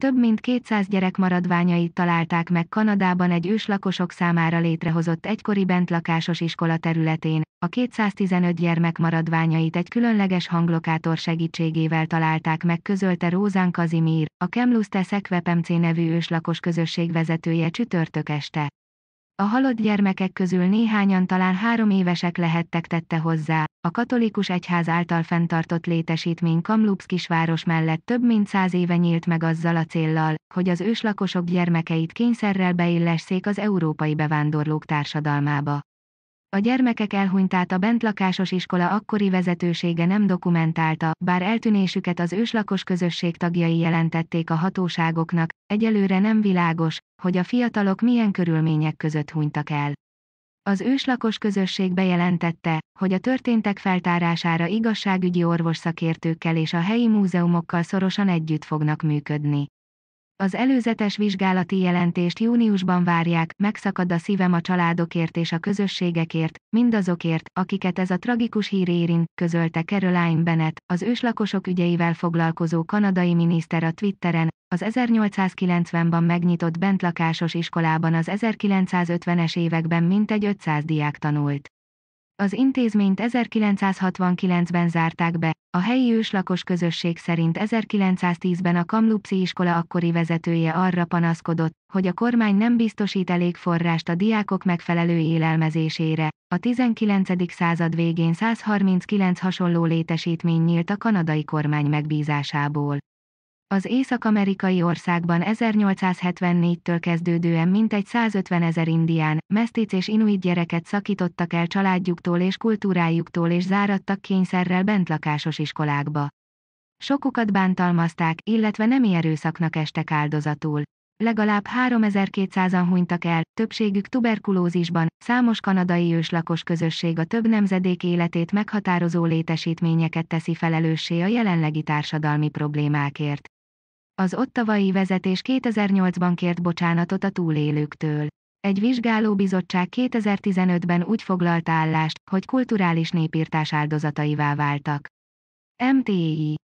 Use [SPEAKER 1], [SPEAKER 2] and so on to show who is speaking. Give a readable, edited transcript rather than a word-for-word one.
[SPEAKER 1] Több mint 200 gyerek maradványait találták meg Kanadában egy őslakosok számára létrehozott egykori bentlakásos iskola területén. A 215 gyermek maradványait egy különleges hanglokátor segítségével találták meg, közölte Rózan Kazimír, a Kamloops Sequepemc nevű őslakos közösség vezetője csütörtök este. A halott gyermekek közül néhányan talán 3 évesek lehettek, tette hozzá. A katolikus egyház által fenntartott létesítmény Kamloops kisváros mellett több mint 100 éve nyílt meg azzal a céllal, hogy az őslakosok gyermekeit kényszerrel beillesszék az európai bevándorlók társadalmába. A gyermekek elhunytát a bentlakásos iskola akkori vezetősége nem dokumentálta, bár eltűnésüket az őslakos közösség tagjai jelentették a hatóságoknak. Egyelőre nem világos, hogy a fiatalok milyen körülmények között hunytak el. Az őslakos közösség bejelentette, hogy a történtek feltárására igazságügyi orvosszakértőkkel és a helyi múzeumokkal szorosan együtt fognak működni. Az előzetes vizsgálati jelentést júniusban várják. Megszakad a szívem a családokért és a közösségekért, mindazokért, akiket ez a tragikus hír érint, közölte Caroline Bennett, az őslakosok ügyeivel foglalkozó kanadai miniszter a Twitteren. Az 1890-ban megnyitott bentlakásos iskolában az 1950-es években mintegy 500 diák tanult. Az intézményt 1969-ben zárták be. A helyi őslakos közösség szerint 1910-ben a Kamloopsi iskola akkori vezetője arra panaszkodott, hogy a kormány nem biztosít elég forrást a diákok megfelelő élelmezésére. A 19. század végén 139 hasonló létesítmény nyílt a kanadai kormány megbízásából. Az észak-amerikai országban 1874-től kezdődően mintegy 150 000 indián, mesztic és inuit gyereket szakítottak el családjuktól és kultúrájuktól és zárattak kényszerrel bentlakásos iskolákba. Sokukat bántalmazták, illetve nemi erőszaknak estek áldozatul. Legalább 3200-an hunytak el, többségük tuberkulózisban. Számos kanadai őslakos közösség a több nemzedék életét meghatározó létesítményeket teszi felelőssé a jelenlegi társadalmi problémákért. Az ottawai vezetés 2008-ban kért bocsánatot a túlélőktől. Egy vizsgálóbizottság 2015-ben úgy foglalta állást, hogy kulturális népirtás áldozataivá váltak. MTI